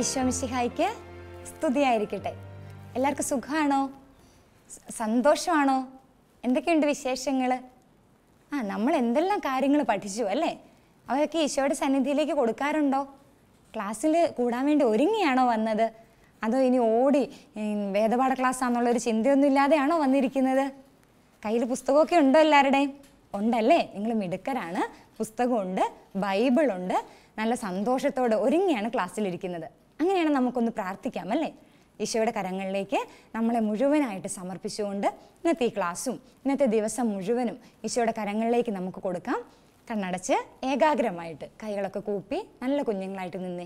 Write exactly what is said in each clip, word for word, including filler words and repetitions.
ഈശോ മിശിഹായ്ക്ക് സ്തുതിയായിരിക്കട്ടെ. എല്ലാവർക്കും സുഖമാണോ? സന്തോഷമാണോ? എന്തൊക്കെയുണ്ട് വിശേഷങ്ങൾ? ആ നമ്മൾ എന്തെല്ലാം കാര്യങ്ങൾ പഠിച്ചു അല്ലേ? അവയൊക്കെ ഈശോയുടെ സന്നിധിയിലേക്ക് കൊടുക്കാറുണ്ടോ? ക്ലാസ്സിൽ കൂടാൻ വേണ്ടി ഒരുങ്ങിയാണോ വന്നത്? അതോ ഇനി ഓടി വേദപാഠ ക്ലാസ് ആണെന്നുള്ളൊരു ചിന്തയൊന്നും ഇല്ലാതെയാണോ വന്നിരിക്കുന്നത്? കയ്യിൽ പുസ്തകമൊക്കെ ഉണ്ടോ എല്ലാവരുടെയും? ഉണ്ടല്ലേ? നിങ്ങൾ മിടുക്കരാണ്. പുസ്തകമുണ്ട്, ബൈബിളുണ്ട്. നല്ല സന്തോഷത്തോടെ ഒരുങ്ങിയാണ് ക്ലാസ്സിലിരിക്കുന്നത്. അങ്ങനെയാണ് നമുക്കൊന്ന് പ്രാർത്ഥിക്കാം അല്ലേ? ഈശോയുടെ കരങ്ങളിലേക്ക് നമ്മളെ മുഴുവനായിട്ട് സമർപ്പിച്ചുകൊണ്ട് ഇന്നത്തെ ഈ ക്ലാസ്സും ഇന്നത്തെ ദിവസം മുഴുവനും ഈശോയുടെ കരങ്ങളിലേക്ക് നമുക്ക് കൊടുക്കാം. കണ്ണടച്ച് ഏകാഗ്രമായിട്ട് കൈകളൊക്കെ കൂപ്പി നല്ല കുഞ്ഞുങ്ങളായിട്ട് നിന്നേ.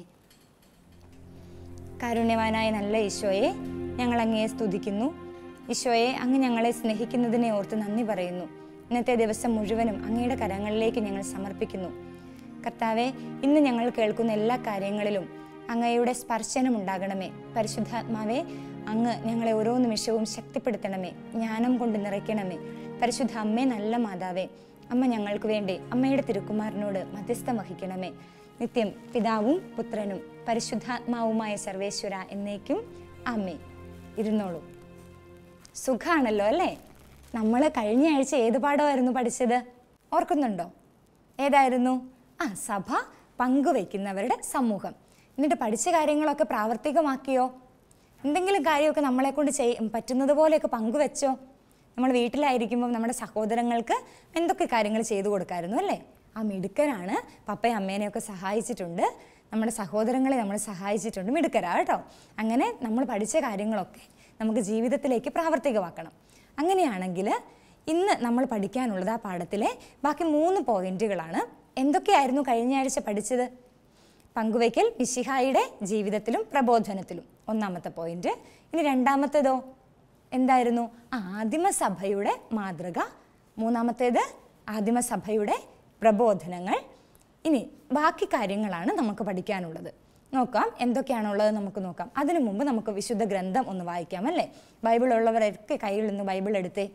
കാരുണ്യവാനായ നല്ല ഈശോയെ, ഞങ്ങൾ അങ്ങയെ സ്തുതിക്കുന്നു. ഈശോയെ, അങ്ങ് ഞങ്ങളെ സ്നേഹിക്കുന്നതിനെ ഓർത്ത് നന്ദി പറയുന്നു. ഇന്നത്തെ ദിവസം മുഴുവനും അങ്ങയുടെ കരങ്ങളിലേക്ക് ഞങ്ങൾ സമർപ്പിക്കുന്നു. കർത്താവെ, ഇന്ന് ഞങ്ങൾ കേൾക്കുന്ന എല്ലാ കാര്യങ്ങളിലും അങ്ങയുടെ സ്പർശനം ഉണ്ടാകണമേ. പരിശുദ്ധാത്മാവെ, അങ്ങ് ഞങ്ങളെ ഓരോ നിമിഷവും ശക്തിപ്പെടുത്തണമേ, ജ്ഞാനം കൊണ്ട് നിറയ്ക്കണമേ. പരിശുദ്ധ അമ്മേ, നല്ല മാതാവേ, അമ്മ ഞങ്ങൾക്ക് വേണ്ടി അമ്മയുടെ തിരുക്കുമാരനോട് മധ്യസ്ഥം വഹിക്കണമേ. നിത്യം പിതാവും പുത്രനും പരിശുദ്ധാത്മാവുമായ സർവേശ്വര എന്നേക്കും ആമേൻ. ഇരുന്നോളൂ. സുഖാണല്ലോ അല്ലേ? നമ്മൾ കഴിഞ്ഞ ആഴ്ച ഏത് പാഠമായിരുന്നു പഠിച്ചത്? ഓർക്കുന്നുണ്ടോ? ഏതായിരുന്നു? ആ, സഭ പങ്കുവയ്ക്കുന്നവരുടെ സമൂഹം. എന്നിട്ട് പഠിച്ച കാര്യങ്ങളൊക്കെ പ്രാവർത്തികമാക്കിയോ? എന്തെങ്കിലും കാര്യമൊക്കെ നമ്മളെ കൊണ്ട് ചെയ് പറ്റുന്നത് പോലെയൊക്കെ പങ്കുവെച്ചോ? നമ്മൾ വീട്ടിലായിരിക്കുമ്പോൾ നമ്മുടെ സഹോദരങ്ങൾക്ക് എന്തൊക്കെ കാര്യങ്ങൾ ചെയ്തു കൊടുക്കാമായിരുന്നു അല്ലേ? ആ മിടുക്കരാണ്. പപ്പയും അമ്മേനെയൊക്കെ സഹായിച്ചിട്ടുണ്ട്. നമ്മുടെ സഹോദരങ്ങളെ നമ്മൾ സഹായിച്ചിട്ടുണ്ട്. മിടുക്കരാ കേട്ടോ. അങ്ങനെ നമ്മൾ പഠിച്ച കാര്യങ്ങളൊക്കെ നമുക്ക് ജീവിതത്തിലേക്ക് പ്രാവർത്തികമാക്കണം. അങ്ങനെയാണെങ്കിൽ ഇന്ന് നമ്മൾ പഠിക്കാനുള്ളത് ആ പാഠത്തിലെ ബാക്കി മൂന്ന് പോയിന്റുകളാണ്. എന്തൊക്കെയായിരുന്നു കഴിഞ്ഞ ആഴ്ച പഠിച്ചത്? പങ്കുവയ്ക്കൽ മിശിഹായുടെ ജീവിതത്തിലും പ്രബോധനത്തിലും ഒന്നാമത്തെ പോയിന്റ്. ഇനി രണ്ടാമത്തേതോ എന്തായിരുന്നു? ആദിമസഭയുടെ മാതൃക. മൂന്നാമത്തേത് ആദിമസഭയുടെ പ്രബോധനങ്ങൾ. ഇനി ബാക്കി കാര്യങ്ങളാണ് നമുക്ക് പഠിക്കാനുള്ളത്. നോക്കാം എന്തൊക്കെയാണുള്ളത് നമുക്ക് നോക്കാം. അതിനു മുമ്പ് നമുക്ക് വിശുദ്ധ ഗ്രന്ഥം ഒന്ന് വായിക്കാം അല്ലേ? ബൈബിൾ ഉള്ളവരൊക്കെ കയ്യിൽ നിന്ന് ബൈബിൾ എടുത്തേ.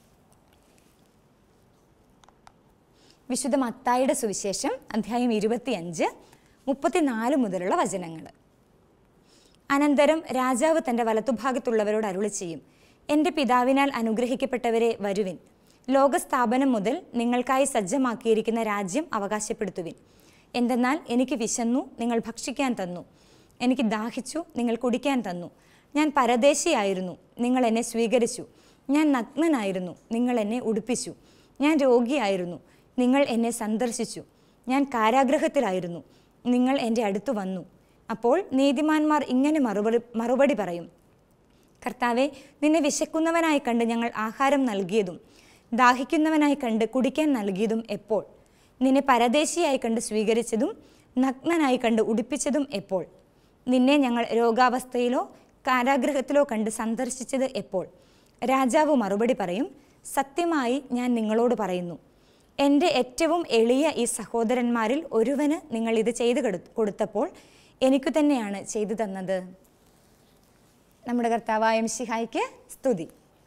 വിശുദ്ധ മത്തായിയുടെ സുവിശേഷം അധ്യായം ഇരുപത്തിയഞ്ച് മുപ്പത്തിനാല് മുതലുള്ള വചനങ്ങൾ. അനന്തരം രാജാവ് തൻ്റെ വലത്തുഭാഗത്തുള്ളവരോട് അരുളി ചെയ്യും, എൻ്റെ പിതാവിനാൽ അനുഗ്രഹിക്കപ്പെട്ടവരെ വരുവിൻ, ലോകസ്ഥാപനം മുതൽ നിങ്ങൾക്കായി സജ്ജമാക്കിയിരിക്കുന്ന രാജ്യം അവകാശപ്പെടുത്തുവിൻ. എന്തെന്നാൽ എനിക്ക് വിശന്നു, നിങ്ങൾ ഭക്ഷിക്കാൻ തന്നു. എനിക്ക് ദാഹിച്ചു, നിങ്ങൾ കുടിക്കാൻ തന്നു. ഞാൻ പരദേശിയായിരുന്നു, നിങ്ങൾ എന്നെ സ്വീകരിച്ചു. ഞാൻ നഗ്നനായിരുന്നു, നിങ്ങൾ എന്നെ ഉടുപ്പിച്ചു. ഞാൻ രോഗിയായിരുന്നു, നിങ്ങൾ എന്നെ സന്ദർശിച്ചു. ഞാൻ കാരാഗൃഹത്തിലായിരുന്നു, നിങ്ങൾ എൻ്റെ അടുത്ത് വന്നു. അപ്പോൾ നീതിമാന്മാർ ഇങ്ങനെ മറുപടി മറുപടി പറയും, കർത്താവെ, നിന്നെ വിശക്കുന്നവനായി കണ്ട് ഞങ്ങൾ ആഹാരം നൽകിയതും ദാഹിക്കുന്നവനായി കണ്ട് കുടിക്കാൻ നൽകിയതും എപ്പോൾ? നിന്നെ പരദേശിയായി കണ്ട് സ്വീകരിച്ചതും നഗ്നനായി കണ്ട് ഉടുപ്പിച്ചതും എപ്പോൾ? നിന്നെ ഞങ്ങൾ രോഗാവസ്ഥയിലോ കാരാഗൃഹത്തിലോ കണ്ട് സന്ദർശിച്ചത് എപ്പോൾ? രാജാവ് മറുപടി പറയും, സത്യമായി ഞാൻ നിങ്ങളോട് പറയുന്നു, എൻ്റെ ഏറ്റവും എളിയ ഈ സഹോദരന്മാരിൽ ഒരുവന് നിങ്ങൾ ഇത് ചെയ്തു കൊടുത്തപ്പോൾ എനിക്കു തന്നെയാണ് ചെയ്തു തന്നത്. നമ്മുടെ കർത്താവായ മിശിഹായ്ക്ക് സ്തുതി.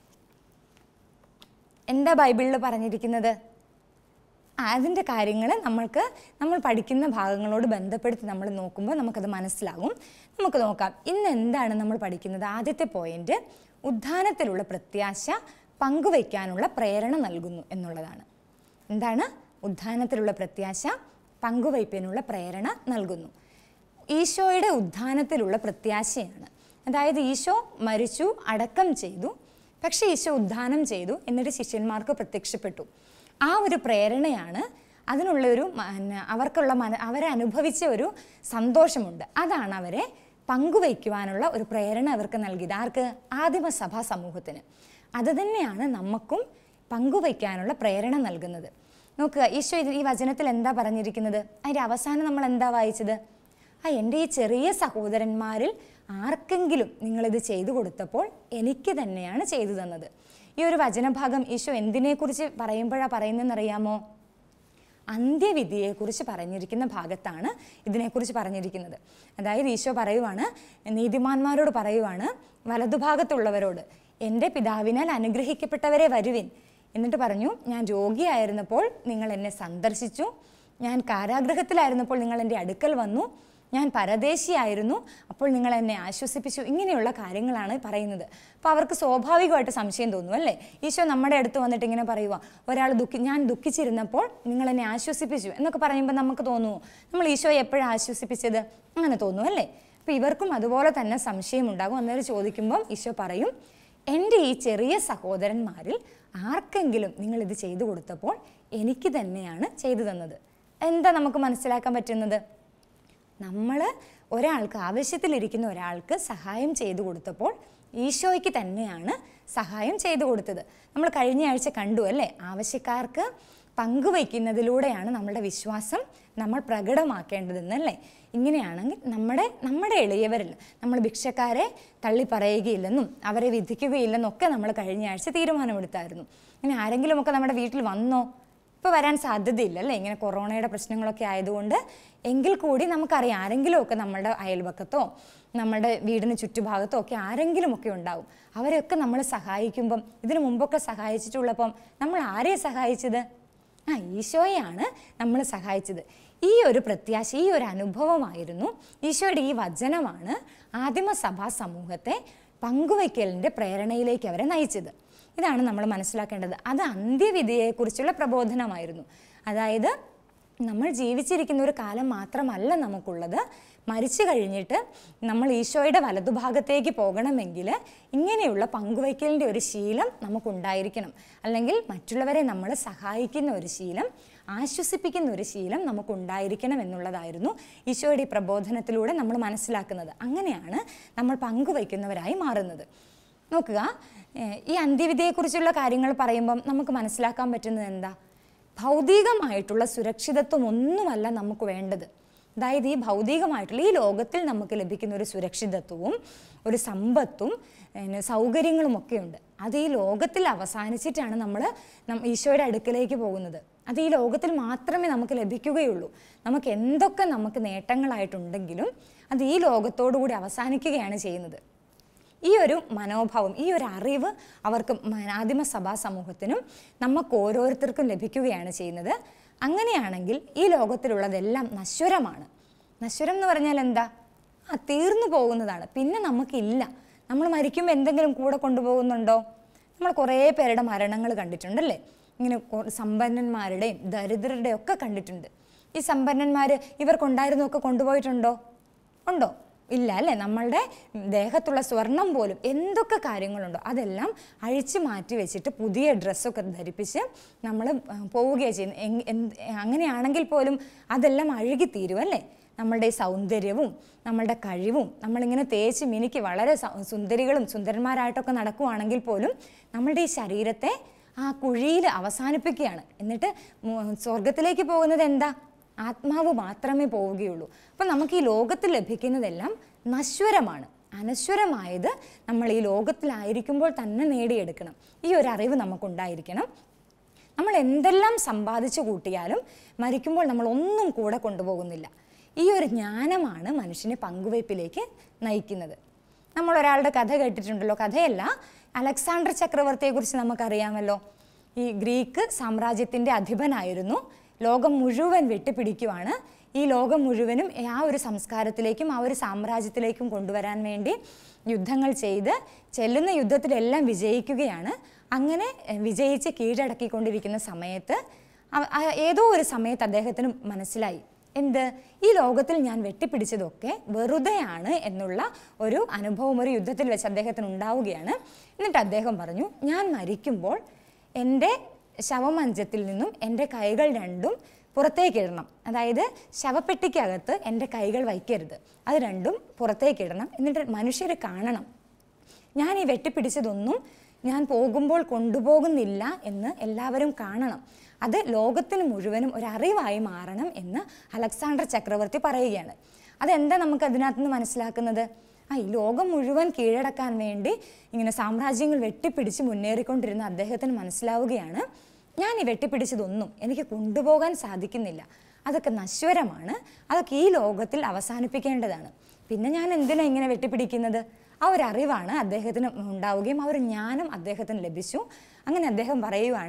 എന്താ ബൈബിളിൽ പറഞ്ഞിരിക്കുന്നത്? അതിൻ്റെ കാര്യങ്ങൾ നമ്മൾക്ക് നമ്മൾ പഠിക്കുന്ന ഭാഗങ്ങളോട് ബന്ധപ്പെടുത്തി നമ്മൾ നോക്കുമ്പോൾ നമുക്കത് മനസ്സിലാകും. നമുക്ക് നോക്കാം ഇന്ന് എന്താണ് നമ്മൾ പഠിക്കുന്നത്. ആദ്യത്തെ പോയിന്റ്, ഉദ്ധാനത്തിലുള്ള പ്രത്യാശ പങ്കുവയ്ക്കാനുള്ള പ്രേരണ നൽകുന്നു എന്നുള്ളതാണ്. എന്താണ്? ഉദ്ധാനത്തിലുള്ള പ്രത്യാശ പങ്കുവയ്പ്പിനുള്ള പ്രേരണ നൽകുന്നു. ഈശോയുടെ ഉദ്ധാനത്തിലുള്ള പ്രത്യാശയാണ്. അതായത് ഈശോ മരിച്ചു, അടക്കം ചെയ്തു, പക്ഷേ ഈശോ ഉദ്ധാനം ചെയ്തു, എന്നിട്ട് ശിഷ്യന്മാർക്ക് പ്രത്യക്ഷപ്പെട്ടു. ആ ഒരു പ്രേരണയാണ്, അതിനുള്ളൊരു അവർക്കുള്ള മന അവരെ അനുഭവിച്ച ഒരു സന്തോഷമുണ്ട്. അതാണ് അവരെ പങ്കുവയ്ക്കുവാനുള്ള ഒരു പ്രേരണ അവർക്ക് നൽകിയത്. ആർക്ക്? ആദിമസഭാ സമൂഹത്തിന്. അത് തന്നെയാണ് നമുക്കും പങ്കുവയ്ക്കാനുള്ള പ്രേരണ നൽകുന്നത്. നോക്കുക, ഈശോ ഈ വചനത്തിൽ എന്താ പറഞ്ഞിരിക്കുന്നത്? അതിൻ്റെ അവസാനം നമ്മൾ എന്താ വായിച്ചത്? ആ, എൻ്റെ ഈ ചെറിയ സഹോദരന്മാരിൽ ആർക്കെങ്കിലും നിങ്ങളിത് ചെയ്തു കൊടുത്തപ്പോൾ എനിക്ക് തന്നെയാണ് ചെയ്തു തന്നത്. ഈ ഒരു വചനഭാഗം ഈശോ എന്തിനെക്കുറിച്ച് പറയുമ്പോഴാണ് പറയുന്നതെന്നറിയാമോ? അന്ത്യവിധിയെക്കുറിച്ച് പറഞ്ഞിരിക്കുന്ന ഭാഗത്താണ് ഇതിനെക്കുറിച്ച് പറഞ്ഞിരിക്കുന്നത്. അതായത് ഈശോ പറയുവാണ്, നീതിമാന്മാരോട് പറയുവാണ്, വലതുഭാഗത്തുള്ളവരോട്, എൻ്റെ പിതാവിനാൽ അനുഗ്രഹിക്കപ്പെട്ടവരെ വരുവിൻ. എന്നിട്ട് പറഞ്ഞു, ഞാൻ രോഗിയായിരുന്നപ്പോൾ നിങ്ങൾ എന്നെ സന്ദർശിച്ചു, ഞാൻ കാരാഗൃഹത്തിലായിരുന്നപ്പോൾ നിങ്ങൾ എൻ്റെ അടുക്കൽ വന്നു, ഞാൻ പരദേശിയായിരുന്നു, അപ്പോൾ നിങ്ങൾ എന്നെ ആശ്വസിപ്പിച്ചു. ഇങ്ങനെയുള്ള കാര്യങ്ങളാണ് പറയുന്നത്. അപ്പോൾ അവർക്ക് സ്വാഭാവികമായിട്ട് സംശയം തോന്നും അല്ലേ? ഈശോ നമ്മുടെ അടുത്ത് വന്നിട്ട് ഇങ്ങനെ പറയുക, ഒരാൾ ദുഃഖി ഞാൻ ദുഃഖിച്ചിരുന്നപ്പോൾ നിങ്ങൾ എന്നെ ആശ്വസിപ്പിച്ചു എന്നൊക്കെ പറയുമ്പോൾ നമുക്ക് തോന്നുമോ നമ്മൾ ഈശോയെ എപ്പോഴാണ് ആശ്വസിപ്പിച്ചത്? അങ്ങനെ തോന്നും അല്ലേ? അപ്പോൾ ഇവർക്കും അതുപോലെ തന്നെ സംശയമുണ്ടാകും. അന്നേരം ചോദിക്കുമ്പം ഈശോ പറയും, എൻ്റെ ഈ ചെറിയ സഹോദരന്മാരിൽ ആർക്കെങ്കിലും നിങ്ങൾ ഇത് ചെയ്തു കൊടുത്തപ്പോൾ എനിക്ക് തന്നെയാണ് ചെയ്തു തന്നത്. എന്താ നമുക്ക് മനസ്സിലാക്കാൻ പറ്റുന്നത്? നമ്മൾ ഒരാൾക്ക്, ആവശ്യത്തിലിരിക്കുന്ന ഒരാൾക്ക് സഹായം ചെയ്തു കൊടുത്തപ്പോൾ ഈശോയ്ക്ക് തന്നെയാണ് സഹായം ചെയ്തു കൊടുത്തത്. നമ്മൾ കഴിഞ്ഞ ആഴ്ച കണ്ടു അല്ലേ? ആവശ്യക്കാർക്ക് പങ്കുവയ്ക്കുന്നതിലൂടെയാണ് നമ്മുടെ വിശ്വാസം നമ്മൾ പ്രകടമാക്കേണ്ടതെന്നല്ലേ? ഇങ്ങനെയാണെങ്കിൽ നമ്മുടെ നമ്മുടെ എളിയവരിൽ നമ്മൾ ഭിക്ഷക്കാരെ തള്ളി പറയുകയില്ലെന്നും അവരെ വിധിക്കുകയില്ലെന്നൊക്കെ നമ്മൾ കഴിഞ്ഞ ആഴ്ച തീരുമാനമെടുത്തായിരുന്നു. ഇങ്ങനെ ആരെങ്കിലുമൊക്കെ നമ്മുടെ വീട്ടിൽ വന്നോ? ഇപ്പോൾ വരാൻ സാധ്യതയില്ല അല്ലേ, ഇങ്ങനെ കൊറോണയുടെ പ്രശ്നങ്ങളൊക്കെ ആയതുകൊണ്ട്. എങ്കിൽ കൂടി നമുക്കറിയാം ആരെങ്കിലുമൊക്കെ നമ്മുടെ അയൽവക്കത്തോ നമ്മുടെ വീടിന് ചുറ്റുഭാഗത്തോ ഒക്കെ ആരെങ്കിലുമൊക്കെ ഉണ്ടാവും. അവരെയൊക്കെ നമ്മൾ സഹായിക്കുമ്പം, ഇതിനു മുമ്പൊക്കെ സഹായിച്ചിട്ടുള്ളപ്പം നമ്മൾ ആരെയാണ് സഹായിച്ചത്? ആ ഈശോയെയാണ് നമ്മൾ സഹായിച്ചത്. ഈ ഒരു പ്രത്യാശ, ഈ ഒരു അനുഭവമായിരുന്നു, ഈശോയുടെ ഈ വചനമാണ് ആദിമസഭാ സമൂഹത്തെ പങ്കുവയ്ക്കലിൻ്റെ പ്രേരണയിലേക്ക് അവരെ നയിച്ചത്. ഇതാണ് നമ്മൾ മനസ്സിലാക്കേണ്ടത്. അത് അന്ത്യവിധിയെക്കുറിച്ചുള്ള പ്രബോധനമായിരുന്നു. അതായത് നമ്മൾ ജീവിച്ചിരിക്കുന്ന ഒരു കാലം മാത്രമല്ല നമുക്കുള്ളത്. മരിച്ചു കഴിഞ്ഞിട്ട് നമ്മൾ ഈശോയുടെ വലതുഭാഗത്തേക്ക് പോകണമെങ്കിൽ ഇങ്ങനെയുള്ള പങ്കുവയ്ക്കലിൻ്റെ ഒരു ശീലം നമുക്കുണ്ടായിരിക്കണം. അല്ലെങ്കിൽ മറ്റുള്ളവരെ നമ്മൾ സഹായിക്കുന്ന ഒരു ശീലം, ആശ്വസിപ്പിക്കുന്ന ഒരു ശീലം നമുക്കുണ്ടായിരിക്കണം എന്നുള്ളതായിരുന്നു ഈശോയുടെ ഈ പ്രബോധനത്തിലൂടെ നമ്മൾ മനസ്സിലാക്കുന്നത്. അങ്ങനെയാണ് നമ്മൾ പങ്കുവയ്ക്കുന്നവരായി മാറുന്നത്. നോക്കുക, ഈ അന്ത്യവിധിയെക്കുറിച്ചുള്ള കാര്യങ്ങൾ പറയുമ്പം നമുക്ക് മനസ്സിലാക്കാൻ പറ്റുന്നത് എന്താ? ഭൗതികമായിട്ടുള്ള സുരക്ഷിതത്വം ഒന്നുമല്ല നമുക്ക് വേണ്ടത്. അതായത് ഈ ഭൗതികമായിട്ടുള്ള ഈ ലോകത്തിൽ നമുക്ക് ലഭിക്കുന്ന ഒരു സുരക്ഷിതത്വവും ഒരു സമ്പത്തും സൗകര്യങ്ങളും ഒക്കെ ഉണ്ട്. അത് ഈ ലോകത്തിൽ അവസാനിച്ചിട്ടാണ് നമ്മൾ ഈശോയുടെ അടുക്കലേക്ക് പോകുന്നത്. അത് ഈ ലോകത്തിൽ മാത്രമേ നമുക്ക് ലഭിക്കുകയുള്ളൂ. നമുക്ക് എന്തൊക്കെ നമുക്ക് നേട്ടങ്ങളായിട്ടുണ്ടെങ്കിലും അത് ഈ ലോകത്തോടു കൂടി അവസാനിക്കുകയാണ് ചെയ്യുന്നത്. ഈ ഒരു മനോഭാവം, ഈ ഒരു അറിവ് അവർക്ക് ആദിമസഭാ സമൂഹത്തിനും നമുക്ക് ഓരോരുത്തർക്കും ലഭിക്കുകയാണ് ചെയ്യുന്നത്. അങ്ങനെയാണെങ്കിൽ ഈ ലോകത്തിലുള്ളതെല്ലാം നശ്വരമാണ്. നശ്വരം എന്ന് പറഞ്ഞാൽ എന്താ? ആ തീർന്നു പോകുന്നതാണ്. പിന്നെ നമുക്കില്ല. നമ്മൾ മരിക്കുമ്പോൾ എന്തെങ്കിലും കൂടെ കൊണ്ടുപോകുന്നുണ്ടോ? നമ്മൾ കുറേ പേരുടെ മരണങ്ങൾ കണ്ടിട്ടുണ്ടല്ലേ? ഇങ്ങനെ സമ്പന്നന്മാരുടെയും ദരിദ്രരുടെയും ഒക്കെ കണ്ടിട്ടുണ്ട്. ഈ സമ്പന്നന്മാർ ഇവർക്കുണ്ടായിരുന്നൊക്കെ കൊണ്ടുപോയിട്ടുണ്ടോ? ഉണ്ടോ? ഇല്ല അല്ലേ? നമ്മളുടെ ദേഹത്തുള്ള സ്വർണം പോലും എന്തൊക്കെ കാര്യങ്ങളുണ്ടോ അതെല്ലാം അഴിച്ചു മാറ്റി വെച്ചിട്ട് പുതിയ ഡ്രസ്സൊക്കെ ധരിപ്പിച്ച് നമ്മൾ പോവുകയാണ് ചെയ്യുന്നത്. അങ്ങനെയാണെങ്കിൽ പോലും അതെല്ലാം അഴുകിത്തീരും അല്ലേ? നമ്മളുടെ സൗന്ദര്യവും നമ്മളുടെ കഴിവും നമ്മളിങ്ങനെ തേച്ച് മിനുക്കി വളരെ സുന്ദരികളും സുന്ദരന്മാരായിട്ടൊക്കെ നടക്കുകയാണെങ്കിൽ പോലും നമ്മളുടെ ഈ ശരീരത്തെ ആ കുഴിയിൽ അവസാനിപ്പിക്കുകയാണ്. എന്നിട്ട് സ്വർഗത്തിലേക്ക് പോകുന്നത് എന്താ? ആത്മാവ് മാത്രമേ പോവുകയുള്ളൂ. അപ്പം നമുക്ക് ഈ ലോകത്തിൽ ലഭിക്കുന്നതെല്ലാം നശ്വരമാണ്. അനശ്വരമായത് നമ്മൾ ഈ ലോകത്തിലായിരിക്കുമ്പോൾ തന്നെ നേടിയെടുക്കണം. ഈ ഒരു അറിവ് നമുക്കുണ്ടായിരിക്കണം. നമ്മൾ എന്തെല്ലാം സമ്പാദിച്ചു കൂട്ടിയാലും മരിക്കുമ്പോൾ നമ്മൾ ഒന്നും കൂടെ കൊണ്ടുപോകുന്നില്ല. ഈ ഒരു ജ്ഞാനമാണ് മനുഷ്യനെ പങ്കുവയ്പ്പിലേക്ക് നയിക്കുന്നത്. നമ്മൾ ഒരാളുടെ കഥ കേട്ടിട്ടുണ്ടല്ലോ, കഥയല്ല, അലക്സാണ്ടർ ചക്രവർത്തിയെക്കുറിച്ച് നമുക്കറിയാമല്ലോ. ഈ ഗ്രീക്ക് സാമ്രാജ്യത്തിൻ്റെ അധിപനായിരുന്നു. ലോകം മുഴുവൻ വെട്ടിപ്പിടിക്കുവാണ്. ഈ ലോകം മുഴുവനും ആ ഒരു സംസ്കാരത്തിലേക്കും ആ ഒരു സാമ്രാജ്യത്തിലേക്കും കൊണ്ടുവരാൻ വേണ്ടി യുദ്ധങ്ങൾ ചെയ്ത് ചെല്ലുന്ന യുദ്ധത്തിലെല്ലാം വിജയിക്കുകയാണ്. അങ്ങനെ വിജയിച്ച് കീഴടക്കിക്കൊണ്ടിരിക്കുന്ന സമയത്ത് ഏതോ ഒരു സമയത്ത് അദ്ദേഹത്തിന് മനസ്സിലായി, എന്ത്, ഈ ലോകത്തിൽ ഞാൻ വെട്ടിപ്പിടിച്ചതൊക്കെ വെറുതെയാണ് എന്നുള്ള ഒരു അനുഭവം ഒരു യുദ്ധത്തിൽ വെച്ച് അദ്ദേഹത്തിന് ഉണ്ടാവുകയാണ്. എന്നിട്ട് അദ്ദേഹം പറഞ്ഞു, ഞാൻ മരിക്കുമ്പോൾ എൻ്റെ ശവമഞ്ചത്തിൽ നിന്നും എൻ്റെ കൈകൾ രണ്ടും പുറത്തേക്കിടണം. അതായത് ശവപ്പെട്ടിക്കകത്ത് എൻ്റെ കൈകൾ വയ്ക്കരുത്, അത് രണ്ടും പുറത്തേക്കിടണം. എന്നിട്ട് മനുഷ്യർ കാണണം ഞാൻ ഈ വെട്ടിപ്പിടിച്ചതൊന്നും ഞാൻ പോകുമ്പോൾ കൊണ്ടുപോകുന്നില്ല എന്ന് എല്ലാവരും കാണണം. അത് ലോകത്തിന് മുഴുവനും ഒരറിവായി മാറണം എന്ന് അലക്സാണ്ടർ ചക്രവർത്തി പറയുകയാണ്. അതെന്താ നമുക്ക് അതിനകത്ത് നിന്ന് മനസ്സിലാക്കുന്നത്? ആ ഈ ലോകം മുഴുവൻ കീഴടക്കാൻ വേണ്ടി ഇങ്ങനെ സാമ്രാജ്യങ്ങൾ വെട്ടിപ്പിടിച്ച് മുന്നേറിക്കൊണ്ടിരുന്ന അദ്ദേഹത്തിന് മനസ്സിലാവുകയാണ്, ഞാൻ ഈ വെട്ടിപ്പിടിച്ചതൊന്നും എനിക്ക് കൊണ്ടുപോകാൻ സാധിക്കുന്നില്ല, അതൊക്കെ നശ്വരമാണ്, അതൊക്കെ ഈ ലോകത്തിൽ അവസാനിപ്പിക്കേണ്ടതാണ്. പിന്നെ ഞാൻ എന്തിനാണ് ഇങ്ങനെ വെട്ടിപ്പിടിക്കുന്നത്? ആ ഒരു അറിവാണ് അദ്ദേഹത്തിന് ഉണ്ടാവുകയും ആ ഒരു ജ്ഞാനം അദ്ദേഹത്തിന് ലഭിച്ചു. അങ്ങനെ അദ്ദേഹം പറയുവാണ്,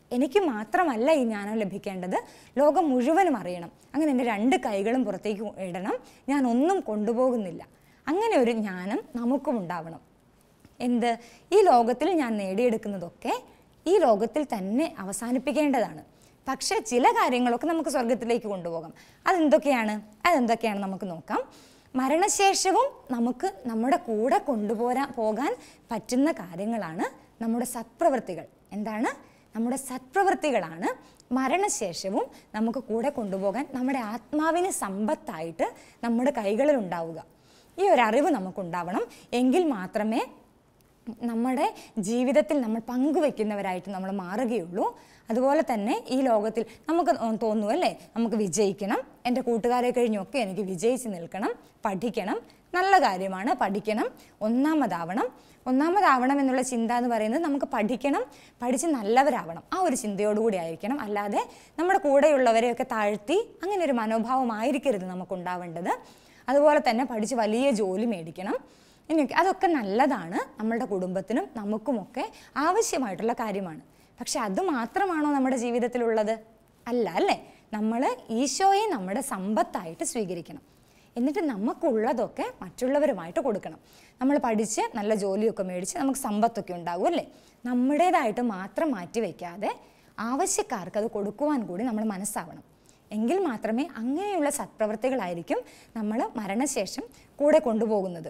എനിക്ക് മാത്രമല്ല ഈ ജ്ഞാനം ലഭിക്കേണ്ടത്, ലോകം മുഴുവനും അറിയണം. അങ്ങനെ എൻ്റെ രണ്ട് കൈകളും പുറത്തേക്ക് ഇടണം, ഞാൻ ഒന്നും കൊണ്ടുപോകുന്നില്ല. അങ്ങനെ ഒരു ജ്ഞാനം നമുക്കും ഉണ്ടാവണം. എന്ത്? ഈ ലോകത്തിൽ ഞാൻ നേടിയെടുക്കുന്നതൊക്കെ ഈ ലോകത്തിൽ തന്നെ അവസാനിപ്പിക്കേണ്ടതാണ്. പക്ഷേ ചില കാര്യങ്ങളൊക്കെ നമുക്ക് സ്വർഗത്തിലേക്ക് കൊണ്ടുപോകാം. അതെന്തൊക്കെയാണ് അതെന്തൊക്കെയാണ് നമുക്ക് നോക്കാം. മരണശേഷവും നമുക്ക് നമ്മുടെ കൂടെ കൊണ്ടുപോരാൻ പോകാൻ പറ്റുന്ന കാര്യങ്ങളാണ് നമ്മുടെ സത്പ്രവൃത്തികൾ. എന്താണ്? നമ്മുടെ സത്പ്രവൃത്തികളാണ് മരണശേഷവും നമുക്ക് കൂടെ കൊണ്ടുപോകാൻ, നമ്മുടെ ആത്മാവിന് സമ്പത്തായിട്ട് നമ്മുടെ കൈകളിൽ ഉണ്ടാവുക. ഈ ഒരു അറിവ് നമുക്കുണ്ടാവണം. എങ്കിൽ മാത്രമേ നമ്മുടെ ജീവിതത്തിൽ നമ്മൾ പങ്കുവെക്കുന്നവരായിട്ട് നമ്മൾ മാറുകയുള്ളൂ. അതുപോലെ തന്നെ ഈ ലോകത്തിൽ നമുക്ക് തോന്നുന്നു അല്ലേ, നമുക്ക് വിജയിക്കണം, എൻ്റെ കൂട്ടുകാരെ കഴിഞ്ഞൊക്കെ എനിക്ക് വിജയിച്ച് നിൽക്കണം, പഠിക്കണം, നല്ല കാര്യമാണ്, പഠിക്കണം, ഒന്നാമതാവണം. ഒന്നാമതാവണം എന്നുള്ള ചിന്ത എന്ന് പറയുന്നത് നമുക്ക് പഠിക്കണം, പഠിച്ച് നല്ലവരാവണം, ആ ഒരു ചിന്തയോടുകൂടി ആയിരിക്കണം. അല്ലാതെ നമ്മുടെ കൂടെയുള്ളവരെയൊക്കെ താഴ്ത്തി അങ്ങനെ ഒരു മനോഭാവമായിരിക്കരുത് നമുക്കുണ്ടാവേണ്ടത്. അതുപോലെ തന്നെ പഠിച്ച് വലിയ ജോലി മേടിക്കണം, ഇനിയൊക്കെ അതൊക്കെ നല്ലതാണ്, നമ്മളുടെ കുടുംബത്തിനും നമുക്കുമൊക്കെ ആവശ്യമായിട്ടുള്ള കാര്യമാണ്. പക്ഷെ അത് മാത്രമാണോ നമ്മുടെ ജീവിതത്തിലുള്ളത്? അല്ല അല്ലേ. നമ്മൾ ഈശോയെ നമ്മുടെ സമ്പത്തായിട്ട് സ്വീകരിക്കണം. എന്നിട്ട് നമുക്കുള്ളതൊക്കെ മറ്റുള്ളവരുമായിട്ട് കൊടുക്കണം. നമ്മൾ പഠിച്ച് നല്ല ജോലിയൊക്കെ മേടിച്ച് നമുക്ക് സമ്പത്തൊക്കെ ഉണ്ടാകും അല്ലേ. നമ്മുടേതായിട്ട് മാത്രം മാറ്റി വയ്ക്കാതെ ആവശ്യക്കാർക്ക് അത് കൊടുക്കുവാൻ കൂടി നമ്മൾ മനസ്സാവണം. എങ്കിൽ മാത്രമേ അങ്ങനെയുള്ള സത്പ്രവർത്തികളായിരിക്കും നമ്മൾ മരണശേഷം കൂടെ കൊണ്ടുപോകുന്നത്.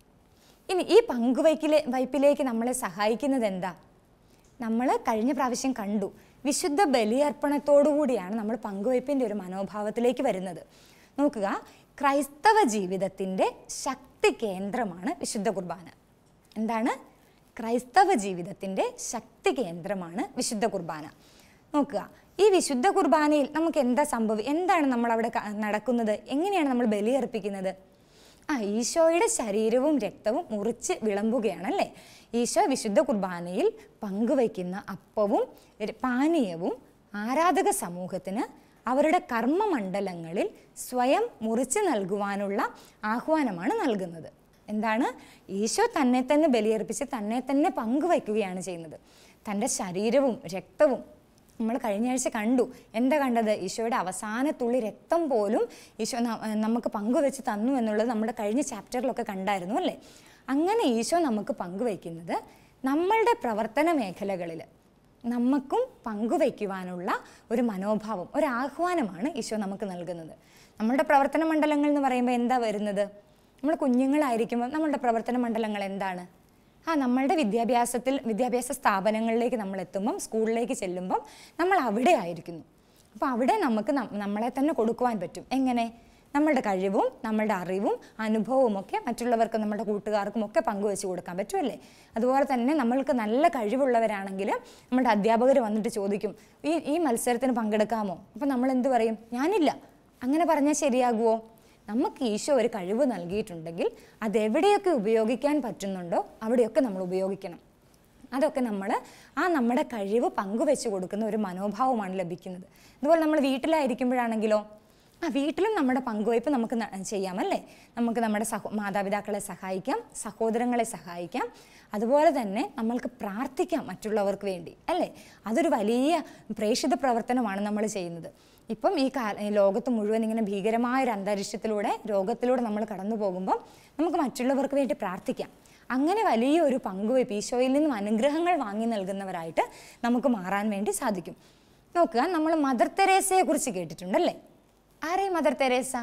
ഇനി ഈ പങ്കുവയ്ക്കിലെ വയ്പിലേക്ക് നമ്മളെ സഹായിക്കുന്നത് എന്താ? നമ്മൾ കഴിഞ്ഞ പ്രാവശ്യം കണ്ടു, വിശുദ്ധ ബലിയർപ്പണത്തോടുകൂടിയാണ് നമ്മൾ പങ്കുവയ്പ്പിൻ്റെ ഒരു മനോഭാവത്തിലേക്ക് വരുന്നത്. നോക്കുക, ക്രൈസ്തവ ജീവിതത്തിൻ്റെ ശക്തി കേന്ദ്രമാണ് വിശുദ്ധ കുർബാന. എന്താണ്? ക്രൈസ്തവ ജീവിതത്തിൻ്റെ ശക്തി കേന്ദ്രമാണ് വിശുദ്ധ കുർബാന. നോക്കുക, ഈ വിശുദ്ധ കുർബാനയിൽ നമുക്ക് എന്താ സംഭവം, എന്താണ് നമ്മളവിടെ നടക്കുന്നത്, എങ്ങനെയാണ് നമ്മൾ ബലിയർപ്പിക്കുന്നത്? ആ ഈശോയുടെ ശരീരവും രക്തവും മുറിച്ച് വിളമ്പുകയാണല്ലേ. ഈശോ വിശുദ്ധ കുർബാനയിൽ പങ്കുവയ്ക്കുന്ന അപ്പവും പാനീയവും ആരാധക സമൂഹത്തിന് അവരുടെ കർമ്മമണ്ഡലങ്ങളിൽ സ്വയം മുറിച്ച് നൽകുവാനുള്ള ആഹ്വാനമാണ് നൽകുന്നത്. എന്താണ്? ഈശോ തന്നെ തന്നെ ബലിയർപ്പിച്ച് തന്നെ തന്നെ പങ്കുവയ്ക്കുകയാണ് ചെയ്യുന്നത്. തൻ്റെ ശരീരവും രക്തവും നമ്മൾ കഴിഞ്ഞ ആഴ്ച കണ്ടു. എന്താ കണ്ടത്? ഈശോയുടെ അവസാനത്തുള്ളി രക്തം പോലും ഈശോ നമുക്ക് പങ്കുവെച്ച് തന്നു എന്നുള്ളത് നമ്മുടെ കഴിഞ്ഞ ചാപ്റ്ററിലൊക്കെ കണ്ടായിരുന്നു അല്ലേ. അങ്ങനെ ഈശോ നമുക്ക് പങ്കുവയ്ക്കുന്നത് നമ്മളുടെ പ്രവർത്തന മേഖലകളിൽ നമുക്കും പങ്കുവയ്ക്കുവാനുള്ള ഒരു മനോഭാവം, ഒരു ആഹ്വാനമാണ് ഈശോ നമുക്ക് നൽകുന്നത്. നമ്മളുടെ പ്രവർത്തന മണ്ഡലങ്ങൾ എന്ന് പറയുമ്പോൾ എന്താ വരുന്നത്? നമ്മൾ കുഞ്ഞുങ്ങളായിരിക്കുമ്പോൾ നമ്മളുടെ പ്രവർത്തന മണ്ഡലങ്ങൾ എന്താണ്? ആ നമ്മളുടെ വിദ്യാഭ്യാസത്തിൽ വിദ്യാഭ്യാസ സ്ഥാപനങ്ങളിലേക്ക് നമ്മൾ എത്തുമ്പം, സ്കൂളിലേക്ക് ചെല്ലുമ്പം നമ്മൾ അവിടെ ആയിരിക്കുന്നു. അപ്പോൾ അവിടെ നമുക്ക് നമ്മളെ തന്നെ കൊടുക്കുവാൻ പറ്റും. എങ്ങനെ? നമ്മളുടെ കഴിവും നമ്മളുടെ അറിവും അനുഭവവും ഒക്കെ മറ്റുള്ളവർക്ക്, നമ്മുടെ കൂട്ടുകാർക്കും ഒക്കെ പങ്കുവെച്ച് കൊടുക്കാൻ പറ്റുമല്ലേ. അതുപോലെ തന്നെ നമ്മൾക്ക് നല്ല കഴിവുള്ളവരാണെങ്കിൽ നമ്മുടെ അധ്യാപകർ വന്നിട്ട് ചോദിക്കും, ഈ ഈ മത്സരത്തിന് പങ്കെടുക്കാമോ? അപ്പോൾ നമ്മൾ എന്ത് പറയും? ഞാനില്ല. അങ്ങനെ പറഞ്ഞാൽ ശരിയാകുമോ? നമുക്ക് ഈശോ ഒരു കഴിവ് നൽകിയിട്ടുണ്ടെങ്കിൽ അതെവിടെയൊക്കെ ഉപയോഗിക്കാൻ പറ്റുന്നുണ്ടോ അവിടെയൊക്കെ നമ്മൾ ഉപയോഗിക്കണം. അതൊക്കെ നമ്മൾ ആ നമ്മുടെ കഴിവ് പങ്കുവെച്ച് കൊടുക്കുന്ന ഒരു മനോഭാവമാണ് ലഭിക്കുന്നത്. അതുപോലെ നമ്മൾ വീട്ടിലായിരിക്കുമ്പോഴാണെങ്കിലോ, ആ വീട്ടിലും നമ്മുടെ പങ്കുവയ്പ്പ് നമുക്ക് ചെയ്യാമല്ലേ. നമുക്ക് നമ്മുടെ സഹോ മാതാപിതാക്കളെ സഹായിക്കാം, സഹോദരങ്ങളെ സഹായിക്കാം. അതുപോലെ തന്നെ നമ്മൾക്ക് പ്രാർത്ഥിക്കാം മറ്റുള്ളവർക്ക് വേണ്ടി അല്ലേ. അതൊരു വലിയ പ്രേക്ഷിത പ്രവർത്തനമാണ് നമ്മൾ ചെയ്യുന്നത്. ഇപ്പം ഈ കാ ലോകത്ത് മുഴുവൻ ഇങ്ങനെ ഭീകരമായൊരു അന്തരീക്ഷത്തിലൂടെ രോഗത്തിലൂടെ നമ്മൾ കടന്നു പോകുമ്പം നമുക്ക് മറ്റുള്ളവർക്ക് വേണ്ടി പ്രാർത്ഥിക്കാം. അങ്ങനെ വലിയൊരു പങ്കുവയ്പ്പ്, ഈശോയിൽ നിന്നും അനുഗ്രഹങ്ങൾ വാങ്ങി നൽകുന്നവരായിട്ട് നമുക്ക് മാറാൻ വേണ്ടി സാധിക്കും. നോക്കുക, നമ്മൾ മദർ തെരേസയെ കുറിച്ച് കേട്ടിട്ടുണ്ടല്ലേ. ആരേ മദർ തെരേസ?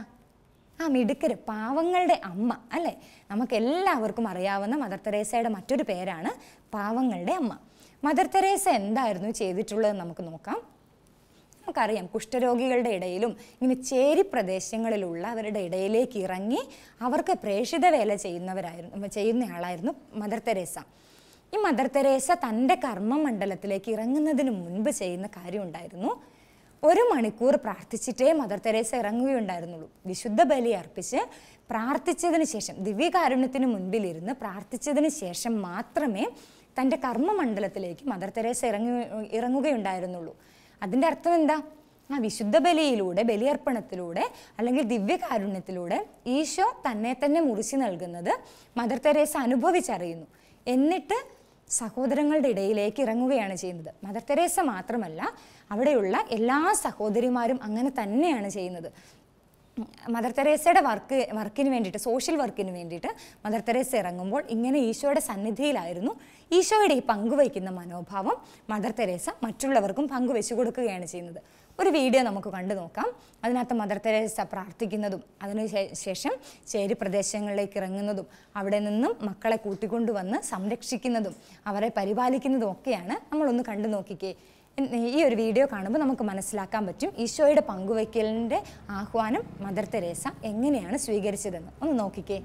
ആ മിടുക്കര്, പാവങ്ങളുടെ അമ്മ അല്ലേ. നമുക്ക് എല്ലാവർക്കും അറിയാവുന്ന മദർ തെരേസയുടെ മറ്റൊരു പേരാണ് പാവങ്ങളുടെ അമ്മ. മദർ തെരേസ എന്തായിരുന്നു ചെയ്തിട്ടുള്ളതെന്ന് നമുക്ക് നോക്കാം. നമുക്കറിയാം, കുഷ്ഠരോഗികളുടെ ഇടയിലും ഇങ്ങനെ ചേരി പ്രദേശങ്ങളിലുള്ളവരുടെ ഇടയിലേക്ക് ഇറങ്ങി അവർക്ക് പ്രേക്ഷിത വേല ചെയ്യുന്നവരായിരുന്നു ചെയ്യുന്നയാളായിരുന്നു മദർ തെരേസ. ഈ മദർ തെരേസ തൻ്റെ കർമ്മമണ്ഡലത്തിലേക്ക് ഇറങ്ങുന്നതിന് മുൻപ് ചെയ്യുന്ന കാര്യം ഉണ്ടായിരുന്നു. ഒരു മണിക്കൂർ പ്രാർത്ഥിച്ചിട്ടേ മദർ തെരേസ ഇറങ്ങുകയുണ്ടായിരുന്നുള്ളൂ. വിശുദ്ധ ബലി അർപ്പിച്ച് പ്രാർത്ഥിച്ചതിന് ശേഷം, ദിവ്യകാരുണ്യത്തിന് മുൻപിലിരുന്ന് പ്രാർത്ഥിച്ചതിന് ശേഷം മാത്രമേ തൻ്റെ കർമ്മമണ്ഡലത്തിലേക്ക് മദർ തെരേസ ഇറങ്ങു ഇറങ്ങുകയുണ്ടായിരുന്നുള്ളൂ. അതിൻ്റെ അർത്ഥം എന്താ? ആ വിശുദ്ധ ബലിയിലൂടെ, ബലിയർപ്പണത്തിലൂടെ അല്ലെങ്കിൽ ദിവ്യകാരുണ്യത്തിലൂടെ ഈശോ തന്നെ തന്നെ മുറിച്ച് നൽകുന്നത് മദർ തെരേസ അനുഭവിച്ചറിയുന്നു. എന്നിട്ട് സഹോദരങ്ങളുടെ ഇടയിലേക്ക് ഇറങ്ങുകയാണ് ചെയ്യുന്നത്. മദർ തെരേസ മാത്രമല്ല, അവിടെയുള്ള എല്ലാ സഹോദരിമാരും അങ്ങനെ തന്നെയാണ് ചെയ്യുന്നത്. മദർ തെരേസയുടെ വർക്ക് വർക്കിന് വേണ്ടിയിട്ട് സോഷ്യൽ വർക്കിന് വേണ്ടിയിട്ട് മദർ തെരേസ ഇറങ്ങുമ്പോൾ ഇങ്ങനെ ഈശോയുടെ സന്നിധിയിലായിരുന്നു. ഈശോയുടെ ഈ പങ്കുവയ്ക്കുന്ന മനോഭാവം മദർ തെരേസ മറ്റുള്ളവർക്കും പങ്കുവെച്ചു കൊടുക്കുകയാണ് ചെയ്യുന്നത്. ഒരു വീഡിയോ നമുക്ക് കണ്ടു നോക്കാം. അതിനകത്ത് മദർ തെരേസ പ്രാർത്ഥിക്കുന്നതും അതിന് ശേഷം ചേരി പ്രദേശങ്ങളിലേക്ക് ഇറങ്ങുന്നതും അവിടെ നിന്നും മക്കളെ കൂട്ടിക്കൊണ്ടുവന്ന് സംരക്ഷിക്കുന്നതും അവരെ പരിപാലിക്കുന്നതും ഒക്കെയാണ്. നമ്മളൊന്ന് കണ്ടു നോക്കിക്കേ. ഈ ഒരു വീഡിയോ കാണുമ്പോൾ നമുക്ക് മനസ്സിലാക്കാൻ പറ്റും ഈശോയുടെ പങ്കുവയ്ക്കലിൻ്റെ ആഹ്വാനം മദർ തെരേസ എങ്ങനെയാണ് സ്വീകരിച്ചതെന്ന്. ഒന്ന് നോക്കിക്കേ.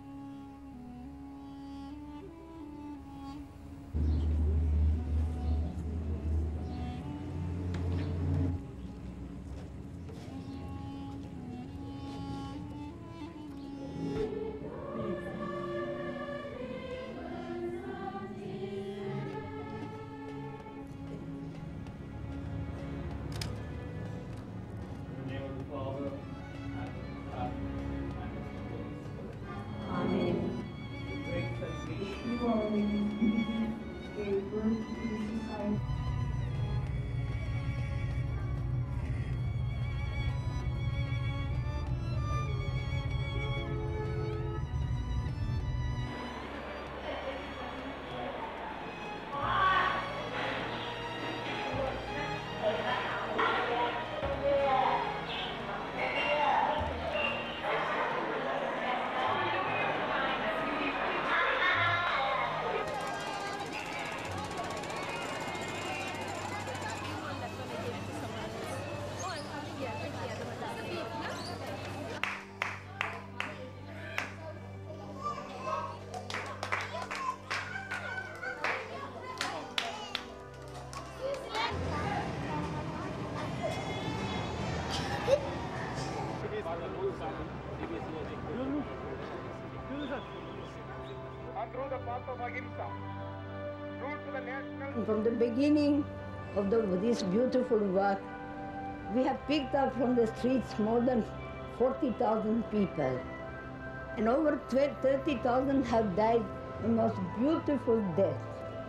From the beginning of the, this beautiful work, we have picked up from the streets more than forty thousand people. And over thirty thousand have died the most beautiful death,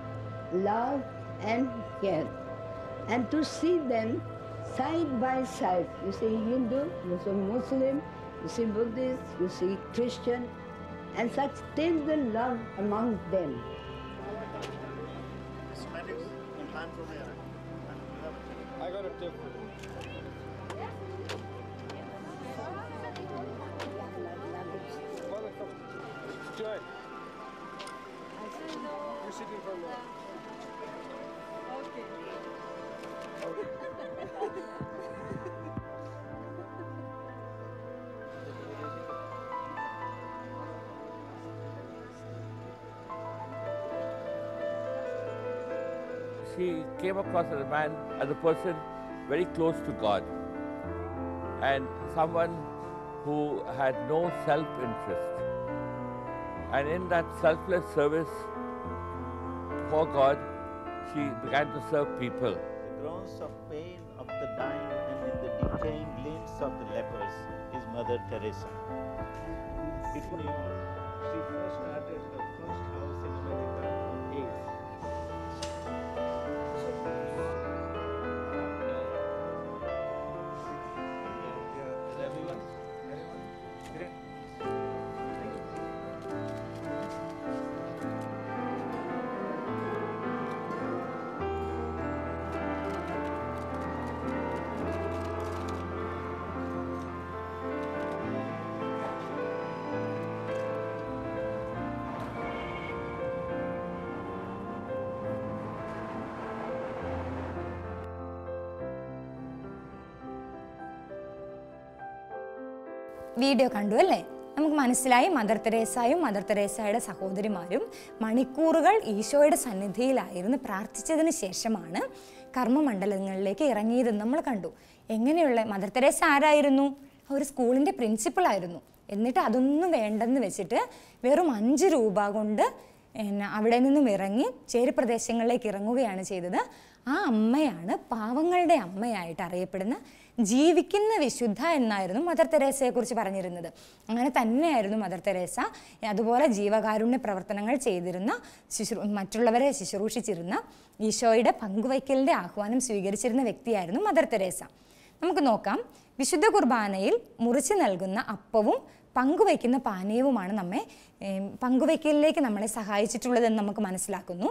love and care. And to see them side by side, you see Hindu, you see Muslim, you see Buddhist, you see Christian, and such tender love among them. I got a tip for you. Joy. You're sitting for a while. Okay. Okay. She came across as a man, as a person very close to God and someone who had no self-interest. And in that selfless service for God, she began to serve people. The groans of pain of the dying and in the decaying limbs of the lepers is Mother Teresa. It New York. She first started her first house in America on AIDS. Video കണ്ടു അല്ലേ? നമുക്ക് മനസ്സിലായി mother തെരേസയും mother തെരേസയുടെ സഹോദരിമാരും മണിക്കൂറുകൾ ഈശോയുടെ സന്നിധിയിലായിരുന്നു പ്രാർത്ഥിച്ചതിന് ശേഷമാണ് കർമ്മമണ്ഡലങ്ങളിലേക്ക് ഇറങ്ങിയതെന്ന് നമ്മൾ കണ്ടു. എങ്ങനെയുള്ള മദർ തെരേസ ആരായിരുന്നു? ഒരു സ്കൂളിൻ്റെ പ്രിൻസിപ്പളായിരുന്നു. എന്നിട്ട് അതൊന്നും വേണ്ടെന്ന് വെച്ചിട്ട് വെറും അഞ്ച് രൂപ കൊണ്ട് അവിടെ നിന്നും ഇറങ്ങി ചേരി പ്രദേശങ്ങളിലേക്ക് ഇറങ്ങുകയാണ് ചെയ്തത്. ആ അമ്മയാണ് പാവങ്ങളുടെ അമ്മയായിട്ട് അറിയപ്പെടുന്ന ജീവിക്കുന്ന വിശുദ്ധ എന്നായിരുന്നു മദർ തെരേസയെക്കുറിച്ച് പറഞ്ഞിരുന്നത്. അങ്ങനെ തന്നെയായിരുന്നു മദർ തെരേസ. അതുപോലെ ജീവകാരുണ്യ പ്രവർത്തനങ്ങൾ ചെയ്തിരുന്ന, ശുശ്രൂ മറ്റുള്ളവരെ ശുശ്രൂഷിച്ചിരുന്ന, ഈശോയുടെ പങ്കുവയ്ക്കലിൻ്റെ ആഹ്വാനം സ്വീകരിച്ചിരുന്ന വ്യക്തിയായിരുന്നു മദർ തെരേസ. നമുക്ക് നോക്കാം, വിശുദ്ധ കുർബാനയിൽ മുറിച്ച് നൽകുന്ന അപ്പവും പങ്കുവയ്ക്കുന്ന പാനീയവുമാണ് നമ്മെ പങ്കുവയ്ക്കലിലേക്ക് നമ്മളെ സഹായിച്ചിട്ടുള്ളതെന്ന് നമുക്ക് മനസ്സിലാക്കുന്നു.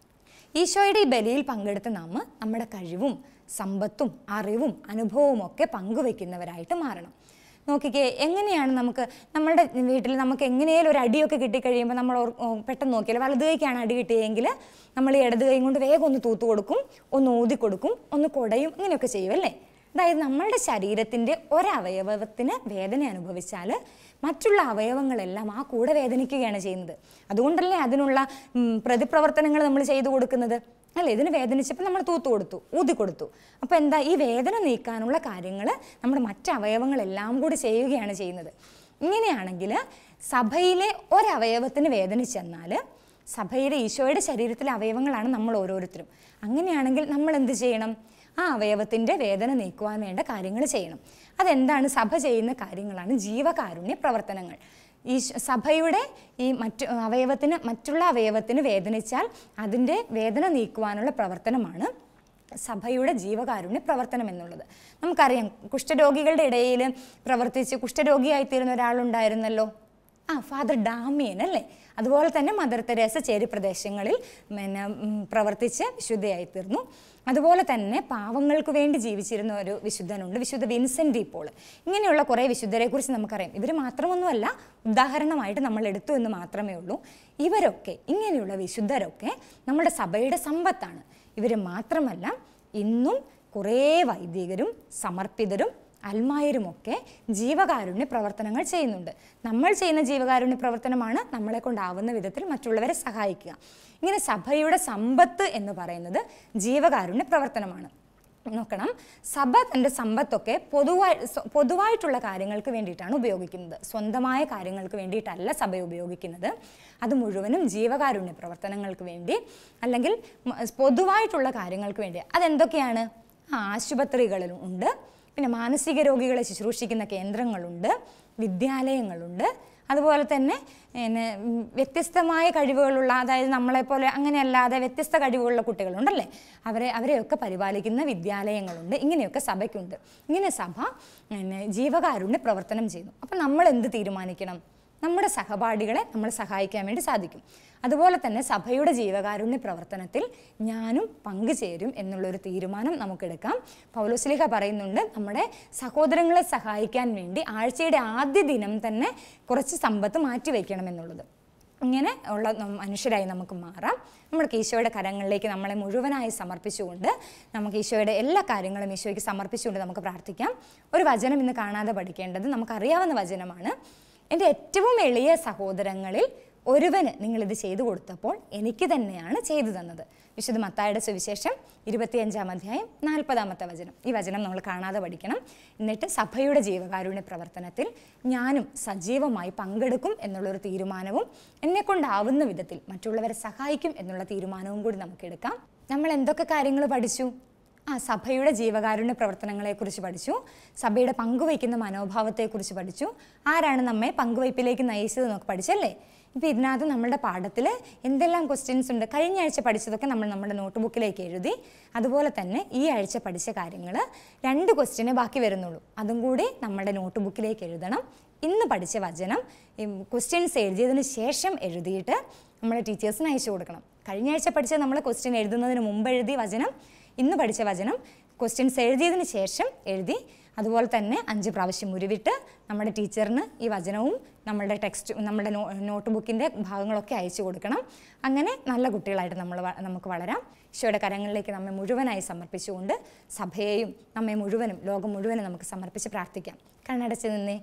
ഈശോയുടെ ഈ ബലിയിൽ പങ്കെടുത്ത നാം നമ്മുടെ കഴിവും സമ്പത്തും അറിവും അനുഭവവും ഒക്കെ പങ്കുവയ്ക്കുന്നവരായിട്ട് മാറണം. നോക്കിക്കേ, എങ്ങനെയാണ് നമുക്ക് നമ്മുടെ വീട്ടിൽ നമുക്ക് എങ്ങനെയാലും ഒരു അടിയൊക്കെ കിട്ടിക്കഴിയുമ്പോൾ നമ്മൾ പെട്ടെന്ന് നോക്കിയാൽ വലത് കൈക്കാണ് അടി കിട്ടിയെങ്കിൽ നമ്മൾ ഈ ഇടത് കൈ കൊണ്ട് വേഗം ഒന്ന് തൂത്തു കൊടുക്കും, ഒന്ന് ഊതി കൊടുക്കും, ഒന്ന് കുടയും, ഇങ്ങനെയൊക്കെ ചെയ്യും അല്ലേ? അതായത് നമ്മളുടെ ശരീരത്തിൻ്റെ ഒരവയവത്തിന് വേദന അനുഭവിച്ചാൽ മറ്റുള്ള അവയവങ്ങളെല്ലാം ആ കൂടെ വേദനിക്കുകയാണ് ചെയ്യുന്നത്. അതുകൊണ്ടല്ലേ അതിനുള്ള പ്രതിപ്രവർത്തനങ്ങൾ നമ്മൾ ചെയ്തു കൊടുക്കുന്നത് അല്ലേ? ഇതിന് വേദനിച്ചപ്പോൾ നമ്മൾ തൂത്തു കൊടുത്തു, ഊതി കൊടുത്തു. അപ്പോൾ എന്താ, ഈ വേദന നീക്കാനുള്ള കാര്യങ്ങൾ നമ്മുടെ മറ്റ് അവയവങ്ങളെല്ലാം കൂടി ചെയ്യുകയാണ് ചെയ്യുന്നത്. ഇങ്ങനെയാണെങ്കിൽ സഭയിലെ ഒരവയവത്തിന് വേദനിച്ചെന്നാൽ സഭയിലെ ഈശോയുടെ ശരീരത്തിലെ അവയവങ്ങളാണ് നമ്മൾ ഓരോരുത്തരും. അങ്ങനെയാണെങ്കിൽ നമ്മൾ എന്ത് ചെയ്യണം? ആ അവയവത്തിൻ്റെ വേദന നീക്കുവാൻ വേണ്ട കാര്യങ്ങൾ ചെയ്യണം. അതെന്താണ്? സഭ ചെയ്യുന്ന കാര്യങ്ങളാണ് ജീവകാരുണ്യ പ്രവർത്തനങ്ങൾ. ഈ സഭയുടെ ഈ മറ്റു അവയവത്തിന് മറ്റുള്ള അവയവത്തിന് വേദനിച്ചാൽ അതിൻ്റെ വേദന നീക്കുവാനുള്ള പ്രവർത്തനമാണ് സഭയുടെ ജീവകാരുണ്യ പ്രവർത്തനം എന്നുള്ളത്. നമുക്കറിയാം, കുഷ്ഠരോഗികളുടെ ഇടയിൽ പ്രവർത്തിച്ച് കുഷ്ഠരോഗിയായിത്തീരുന്ന ഒരാളുണ്ടായിരുന്നല്ലോ, ആ ഫാദർ ഡാമിയൻ അല്ലേ? അതുപോലെ തന്നെ മദർ തെരേസ ചേരി പ്രദേശങ്ങളിൽ പിന്നെ പ്രവർത്തിച്ച് വിശുദ്ധയായിത്തീർന്നു. അതുപോലെ തന്നെ പാവങ്ങൾക്ക് വേണ്ടി ജീവിച്ചിരുന്ന ഒരു വിശുദ്ധനുണ്ട്, വിശുദ്ധ വിൻസെൻ്റ് ഡി പോൾ. ഇങ്ങനെയുള്ള കുറേ വിശുദ്ധരെക്കുറിച്ച് നമുക്കറിയാം. ഇവർ മാത്രമൊന്നുമല്ല, ഉദാഹരണമായിട്ട് നമ്മൾ എടുത്തു എന്ന് മാത്രമേ ഉള്ളൂ. ഇവരൊക്കെ, ഇങ്ങനെയുള്ള വിശുദ്ധരൊക്കെ നമ്മുടെ സഭയുടെ സമ്പത്താണ്. ഇവർ മാത്രമല്ല, ഇന്നും കുറേ വൈദികരും സമർപ്പിതരും അൽമായരുമൊക്കെ ജീവകാരുണ്യ പ്രവർത്തനങ്ങൾ ചെയ്യുന്നുണ്ട്. നമ്മൾ ചെയ്യുന്ന ജീവകാരുണ്യ പ്രവർത്തനമാണ് നമ്മളെ കൊണ്ടാവുന്ന വിധത്തിൽ മറ്റുള്ളവരെ സഹായിക്കുക. ഇങ്ങനെ സഭയുടെ സമ്പത്ത് എന്ന് പറയുന്നത് ജീവകാരുണ്യ പ്രവർത്തനമാണ്. നോക്കണം, സഭ തൻ്റെ സമ്പത്തൊക്കെ പൊതുവായി പൊതുവായിട്ടുള്ള കാര്യങ്ങൾക്ക് വേണ്ടിയിട്ടാണ് ഉപയോഗിക്കുന്നത്. സ്വന്തമായ കാര്യങ്ങൾക്ക് വേണ്ടിയിട്ടല്ല സഭ ഉപയോഗിക്കുന്നത്. അത് മുഴുവനും ജീവകാരുണ്യ പ്രവർത്തനങ്ങൾക്ക് വേണ്ടി, അല്ലെങ്കിൽ പൊതുവായിട്ടുള്ള കാര്യങ്ങൾക്ക് വേണ്ടി. അതെന്തൊക്കെയാണ്? ആശുപത്രികളിലും ഉണ്ട്, പിന്നെ മാനസിക രോഗികളെ ശുശ്രൂഷിക്കുന്ന കേന്ദ്രങ്ങളുണ്ട്, വിദ്യാലയങ്ങളുണ്ട്, അതുപോലെ തന്നെ പിന്നെ വ്യത്യസ്തമായ കഴിവുകളുള്ള, അതായത് നമ്മളെപ്പോലെ അങ്ങനെയല്ലാതെ വ്യത്യസ്ത കഴിവുകളുള്ള കുട്ടികളുണ്ടല്ലേ, അവരെ അവരെയൊക്കെ പരിപാലിക്കുന്ന വിദ്യാലയങ്ങളുണ്ട്. ഇങ്ങനെയൊക്കെ സഭയ്ക്കുണ്ട്. ഇങ്ങനെ സഭ പിന്നെ ജീവകാരുണ്യ പ്രവർത്തനം ചെയ്യുന്നു. അപ്പം നമ്മൾ എന്ത് തീരുമാനിക്കണം? നമ്മുടെ സഹപാഠികളെ നമ്മൾ സഹായിക്കാൻ വേണ്ടി സാധിക്കും. അതുപോലെ തന്നെ സഭയുടെ ജീവകാരുണ്യ പ്രവർത്തനത്തിൽ ഞാനും പങ്കുചേരും എന്നുള്ളൊരു തീരുമാനം നമുക്കെടുക്കാം. പൗലോസ്ലീഹ പറയുന്നുണ്ട്, നമ്മുടെ സഹോദരങ്ങളെ സഹായിക്കാൻ വേണ്ടി ആഴ്ചയുടെ ആദ്യ ദിനം തന്നെ കുറച്ച് സമ്പത്ത് മാറ്റി വയ്ക്കണമെന്നുള്ളത്. ഇങ്ങനെ ഉള്ള മനുഷ്യരായി നമുക്ക് മാറാം. നമ്മുടെ ഈശോയുടെ കരങ്ങളിലേക്ക് നമ്മളെ മുഴുവനായി സമർപ്പിച്ചുകൊണ്ട്, നമുക്ക് ഈശോയുടെ എല്ലാ കാര്യങ്ങളും ഈശോയ്ക്ക് സമർപ്പിച്ചുകൊണ്ട് നമുക്ക് പ്രാർത്ഥിക്കാം. ഒരു വചനം ഇന്ന് കാണാതെ പഠിക്കേണ്ടത് നമുക്കറിയാവുന്ന വചനമാണ്. എൻ്റെ ഏറ്റവും എളിയ സഹോദരങ്ങളിൽ ഒരുവന് നിങ്ങളിത് ചെയ്തു കൊടുത്തപ്പോൾ എനിക്ക് തന്നെയാണ് ചെയ്തു തന്നത്. വിശുദ്ധ മത്തായിയുടെ സുവിശേഷം ഇരുപത്തിയഞ്ചാം അധ്യായം നാൽപ്പതാമത്തെ വചനം. ഈ വചനം നമ്മൾ കാണാതെ പഠിക്കണം. എന്നിട്ട് സഭയുടെ ജീവകാരുണ്യ പ്രവർത്തനത്തിൽ ഞാനും സജീവമായി പങ്കെടുക്കും എന്നുള്ളൊരു തീരുമാനവും, എന്നെക്കൊണ്ടാവുന്ന വിധത്തിൽ മറ്റുള്ളവരെ സഹായിക്കും എന്നുള്ള തീരുമാനവും കൂടി നമുക്കെടുക്കാം. നമ്മൾ എന്തൊക്കെ കാര്യങ്ങൾ പഠിച്ചു? ആ സഭയുടെ ജീവകാരുണ്യ പ്രവർത്തനങ്ങളെക്കുറിച്ച് പഠിച്ചു, സഭയുടെ പങ്കുവയ്ക്കുന്ന മനോഭാവത്തെക്കുറിച്ച് പഠിച്ചു, ആരാണ് നമ്മെ പങ്കുവയ്പ്പിലേക്ക് നയിച്ചത് എന്നൊക്കെ പഠിച്ചല്ലേ. ഇപ്പോൾ ഇതിനകത്ത് നമ്മുടെ പാഠത്തിൽ എന്തെല്ലാം ക്വസ്റ്റ്യൻസ് ഉണ്ട്? കഴിഞ്ഞ ആഴ്ച പഠിച്ചതൊക്കെ നമ്മൾ നമ്മുടെ നോട്ട് ബുക്കിലേക്ക് എഴുതി. അതുപോലെ തന്നെ ഈ ആഴ്ച പഠിച്ച കാര്യങ്ങൾ രണ്ട് ക്വസ്റ്റ്യനെ ബാക്കി വരുന്നുള്ളൂ, അതും കൂടി നമ്മുടെ നോട്ട് ബുക്കിലേക്ക് എഴുതണം. ഇന്ന് പഠിച്ച വചനം ക്വസ്റ്റ്യൻസ് എഴുതിയതിന് ശേഷം എഴുതിയിട്ട് നമ്മുടെ ടീച്ചേഴ്സിന് അയച്ചു കൊടുക്കണം. കഴിഞ്ഞ ആഴ്ച പഠിച്ച നമ്മൾ ക്വസ്റ്റ്യൻ എഴുതുന്നതിന് മുമ്പ് എഴുതിയ വചനം, ഇന്ന് പഠിച്ച വചനം ക്വസ്റ്റ്യൻസ് എഴുതിയതിന് ശേഷം എഴുതി. അതുപോലെ തന്നെ അഞ്ച് പ്രാവശ്യം ഉരുവിട്ട് നമ്മുടെ ടീച്ചറിന് ഈ വചനവും നമ്മളുടെ ടെക്സ്റ്റ് നമ്മുടെ നോ നോട്ട് ബുക്കിൻ്റെ ഭാഗങ്ങളൊക്കെ അയച്ചു കൊടുക്കണം. അങ്ങനെ നല്ല കുട്ടികളായിട്ട് നമ്മൾ നമുക്ക് വളരാം. ഈശോയുടെ കരങ്ങളിലേക്ക് നമ്മെ മുഴുവനായി സമർപ്പിച്ചുകൊണ്ട് സഭയെയും നമ്മെ മുഴുവനും ലോകം മുഴുവനും നമുക്ക് സമർപ്പിച്ച് പ്രാർത്ഥിക്കാം. കണ്ണടച്ച് നിന്നേ.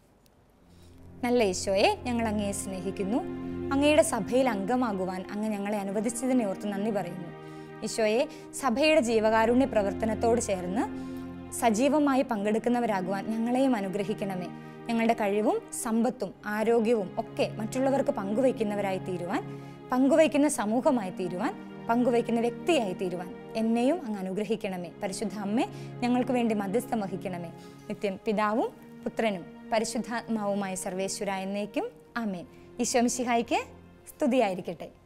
നല്ല ഈശോയെ, ഞങ്ങൾ അങ്ങയെ സ്നേഹിക്കുന്നു. അങ്ങയുടെ സഭയിൽ അംഗമാകുവാൻ അങ്ങ് ഞങ്ങളെ അനുവദിച്ചതിനെ ഓർത്ത് നന്ദി പറയുന്നു. ഈശോയെ, സഭയുടെ ജീവകാരുണ്യ പ്രവർത്തനത്തോട് ചേർന്ന് സജീവമായി പങ്കെടുക്കുന്നവരാകുവാൻ ഞങ്ങളെയും അനുഗ്രഹിക്കണമേ. ഞങ്ങളുടെ കഴിവും സമ്പത്തും ആരോഗ്യവും ഒക്കെ മറ്റുള്ളവർക്ക് പങ്കുവയ്ക്കുന്നവരായി തീരുവാൻ, പങ്കുവയ്ക്കുന്ന സമൂഹമായി തീരുവാൻ പങ്കുവയ്ക്കുന്ന വ്യക്തിയായി തീരുവാൻ എന്നെയും അങ്ങ് അനുഗ്രഹിക്കണമേ. പരിശുദ്ധ അമ്മേ, ഞങ്ങൾക്ക് വേണ്ടി മധ്യസ്ഥം വഹിക്കണമേ. നിത്യം പിതാവും പുത്രനും പരിശുദ്ധാത്മാവുമായ സർവേശ്വര എന്നേക്കും ആമേൻ. ഈശോ മിശിഹായ്ക്ക് സ്തുതിയായിരിക്കട്ടെ.